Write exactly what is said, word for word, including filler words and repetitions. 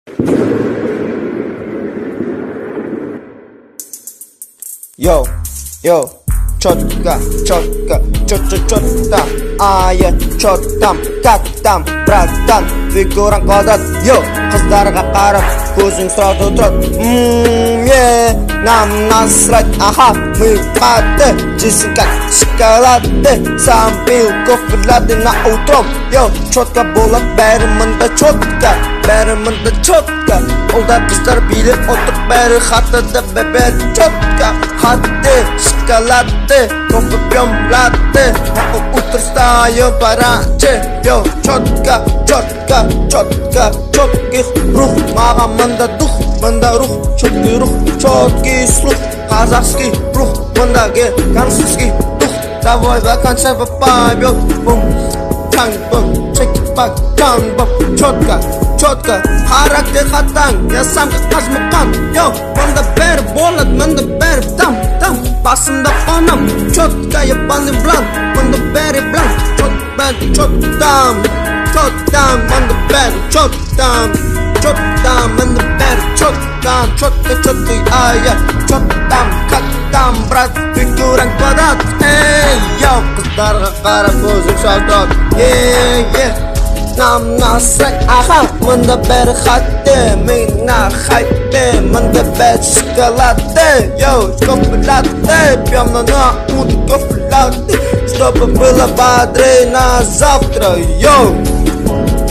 Yo, yo, четко, четко, четко, четко, а я чет там, как там, братан, фигуран қадат, yo, қыздарға қарап, көзің сұрады тұрады, ммм, е, нам насрать, аха, мы қаты, жесін как шоколады, сам пил кофелады на утром, yo, четко болады, бәрі мында четко, бәрі мында четко, олда қыздар билеп отыр, бәрі хатыды, бәбәр четко, хаты, шоколады, кофе пьем латте, на утро встаем пораньше, yo, четко, четко, четко, четкий рух, маған мында дух, мында рух, четкий рух, четкий слух, казахский рух, мында германский дух, давай вакансия попаем, бум, танк, бум, check it back, down, бум, четко, четко, характер хатаң, я сам как қазмұқан, yo, мында бәрі болады, мында бәрі там, там, басымда қонам, четко, ебаный блан, мында бәрі блан, четко, бәрі четко там, четко там, мында бәрі четко там, четко там, мында бәрі четко там, четко, четко, а я четко там, как там, брат, фигуран квадрат, эй, yo, қыздарға қарап өзің шалдат, е, е, нам насрать, аха, мында бәрі хатты, мина хайпе, мында бәрі шоколады, yo, кофелады, пьем на утро кофелады, чтобы было бодрее на завтра, yo.